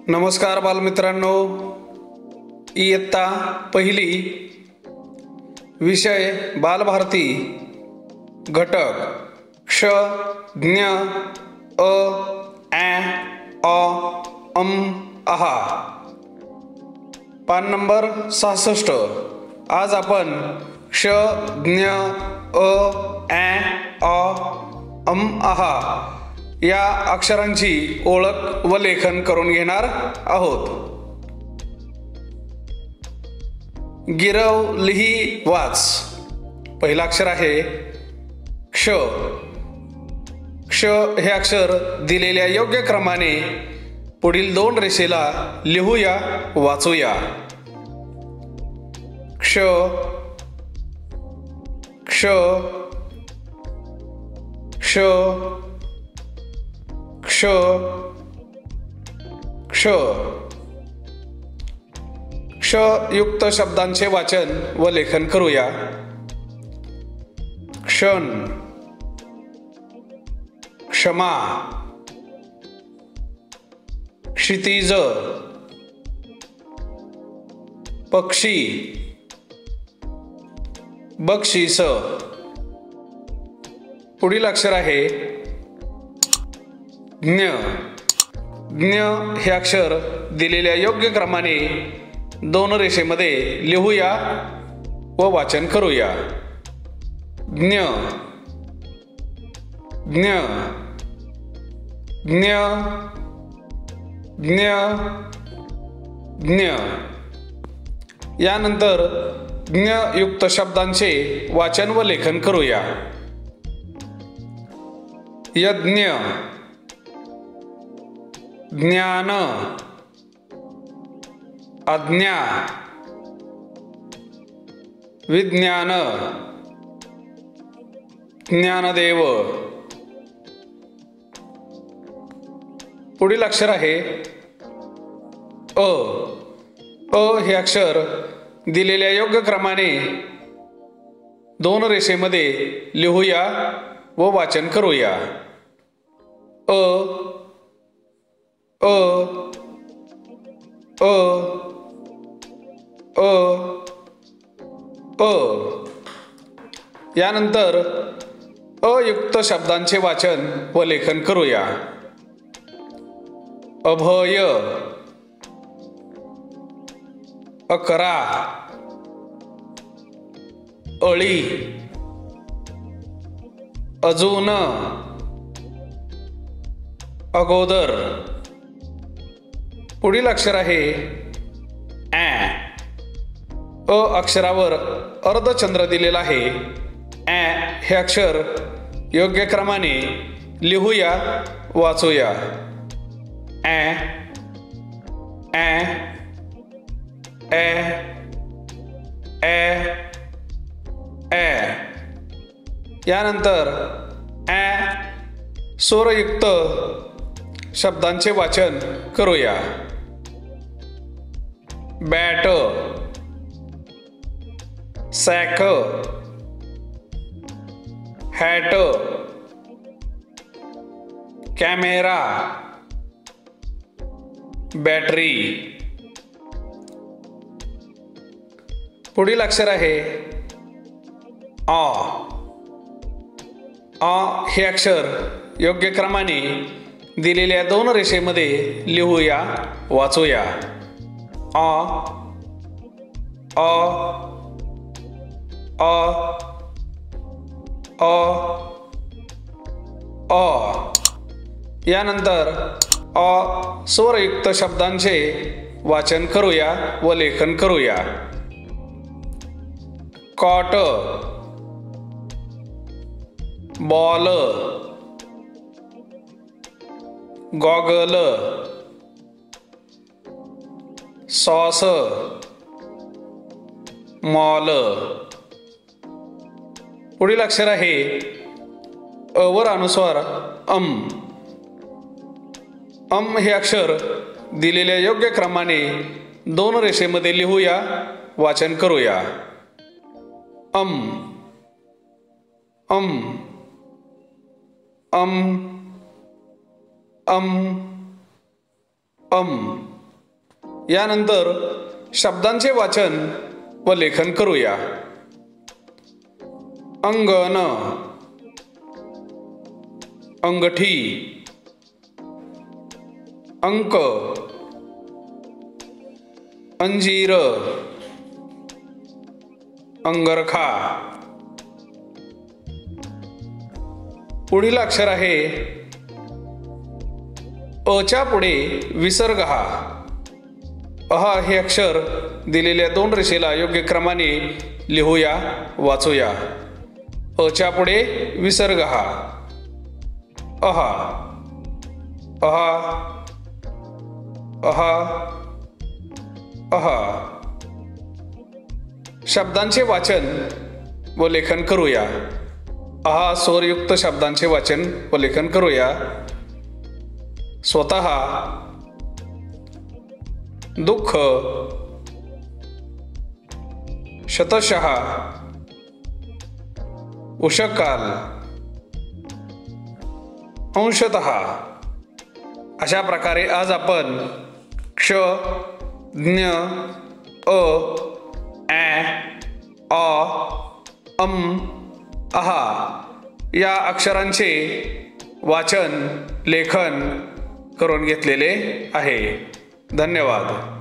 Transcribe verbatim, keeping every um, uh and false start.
नमस्कार बालमित्रांनो, इयत्ता पहिली विषय बालभारती घटक क्ष ज्ञ अ ॲ अ अम आहा पान नंबर सहासष्ट। आज आपण क्ष ज्ञ अ ॲ अ अम आहा या अक्षरांची ओळख व लेखन करून घेणार आहोत। गिरव लिही वाच। पहिला अक्षर आहे क्ष। क्ष हे अक्षर दिलेल्या योग्य क्रमाने पुढील दोन रेषेला लिहूया, वाचूया। क्ष क्ष क्ष क्ष क्ष क्ष युक्त शब्दांचे वाचन व लेखन करूया। क्षण, क्षमा, क्षितिज, पक्षी, बक्षीस। पुढील अक्षर आहे ज्ञ। ज्ञ हे अक्षर दिलेल्या योग्य क्रमाने दोन रेषेमध्ये लिहूया व वाचन करूया। ज्ञ ज्ञ ज्ञ ज्ञ ज्ञ। यानंतर ज्ञ युक्त शब्दांचे वाचन व लेखन करूया। यज्ञ, ज्ञान, अज्ञा, विज्ञान, ज्ञानदेव। पुढील अक्षर आहे अ। अ हे अक्षर दिलेल्या योग्य क्रमाने दोन रेषेमध्ये लिहूया व वाचन करूया। अ अ अ अ अ। यानंतर अयुक्त शब्दांचे वाचन व लेखन करूया। अभय, अकरा, अळी, अजून, अगोदर। पुढील अक्षर आहे ॲ। अ अक्षरावर अर्धचंद्र दिलेला आहे। ॲ हे अक्षर योग्य क्रमाने लिहूया, वाचूया। ॲ ॲ ॲ ॲ ॲ। यानंतर ॲ स्वरयुक्त शब्दांचे वाचन करूया। Bat, sack, hat, camera, battery. पुढील अक्षर आहे अ। अ हे अक्षर योग्य क्रमाने दिलेल्या दोन रेषेमध्ये लिहूया, वाचूया। अ अ अ अ अ। यानंतर अ स्वरयुक्त शब्दांचे वाचन करूया व लेखन करूया। Cot, ball, goggle, sauce, mall. पुढील अक्षर आहे अ वर अनुस्वार अम। अम हे अक्षर दिलेल्या योग्य क्रमाने दोन रेषेमध्ये लिहूया, वाचन करूया। अम अम अम अम अम। यानंतर शब्दांचे वाचन व लेखन करूया. अंगण, अंगठी, अंक, अंजीर, अंगरखा. पुढील अक्षर आहे अ च्या पुढे विसर्ग हा. अहा हे अक्षर दिलेल्या दोन रेषेला योग्य क्रमाने लिहूया, वाचूया. अ च्या पुढे विसर्ग हा. अहा, अहा, अहा, अहा. शब्दांचे वाचन व लेखन करूया. अहा स्वरयुक्त शब्दांचे वाचन व लेखन करूया. स्वतः, दुःख, शतशः, उषकाल, अंशतः. अशा प्रकारे आज आपण क्ष, ज्ञ, अ, ऐ, अ, अम, अहा या अक्षरांचे वाचन, लेखन करून घेतलेले आहे. धन्यवाद.